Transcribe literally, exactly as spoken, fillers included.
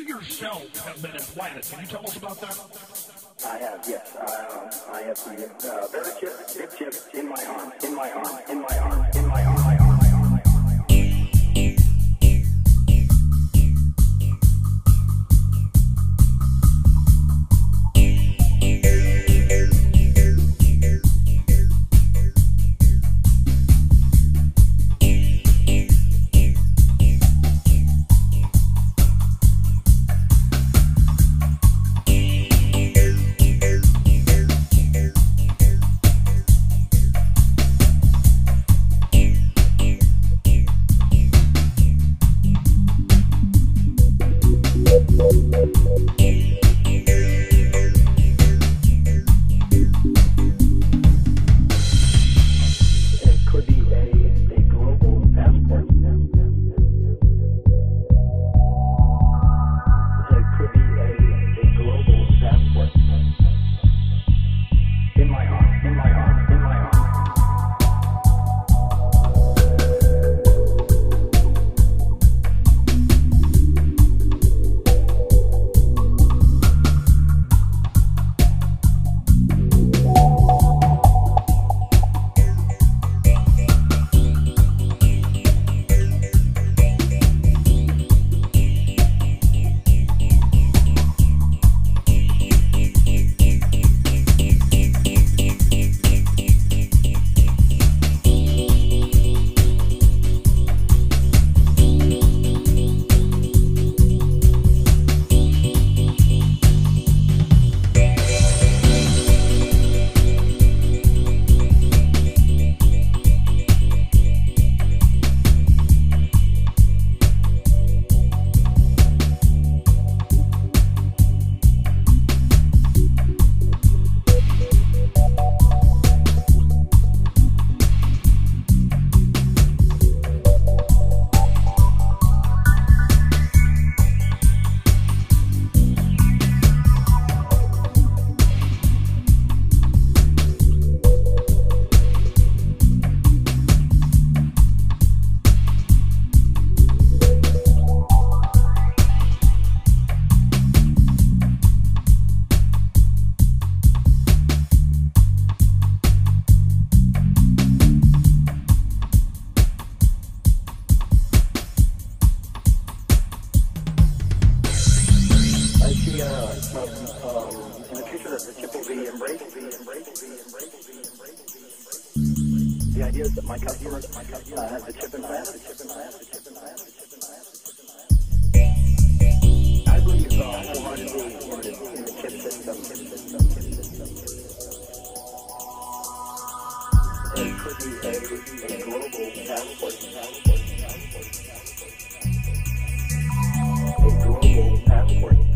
yourself have been implanted. Can you tell us about that? I have, yes. Uh, I have the uh, very chip, big chip in my arm, in my arm, in my arm, in my arm, my arm, my arm, my arm. The idea is that my customer uh, has the chip implant. I believe uh, wholeheartedly in the, in the chip system. It could be a, a global passport. A global passport.